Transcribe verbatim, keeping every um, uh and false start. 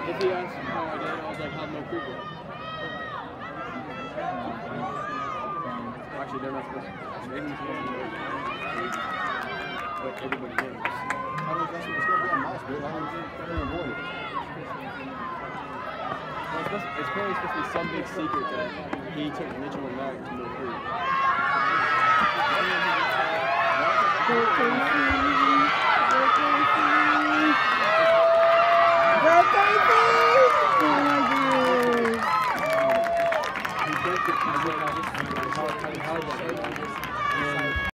If he asked how I did, I was like, how no Creek went. Actually, they're not supposed to. Maybe he's supposed to. But everybody knows. I was asking, it's going to be on my school. I don't avoid it. Well, it's, supposed, it's probably supposed to be some big secret that he took Mitchell and Mac to Mill Creek. Go Casey! Go Casey!